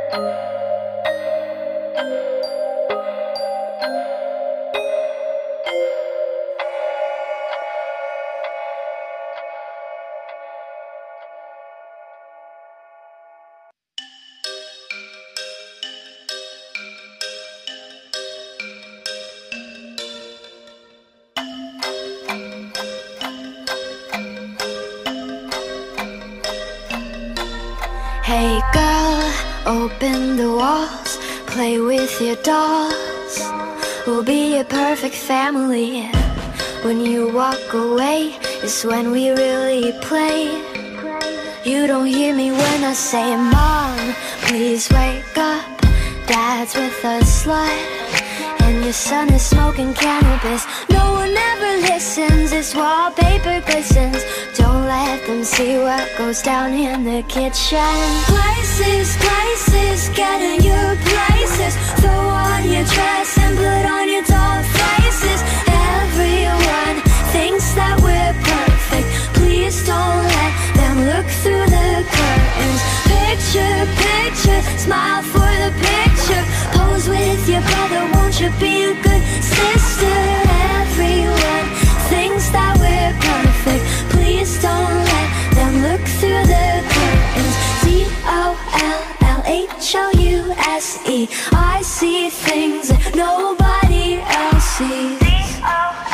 Hey girl, open the walls, play with your dolls. We'll be a perfect family. When you walk away is when we really play. You don't hear me when I say, Mom, please wake up. Dad's with a slut, and your son is smoking cannabis. No one ever listens, this wallpaper glistens. Don't let them see what goes down in the kitchen. Places, places, get in your places. Throw on your dress and put on your doll faces. Everyone thinks that we're perfect. Please don't let them look through the curtains. Picture, picture, smile for the picture. Pose with your brother, won't you be a good sister? Everyone thinks that we're perfect. Please don't let them look through the curtains. DOLLHOUSE, I see things that nobody else sees.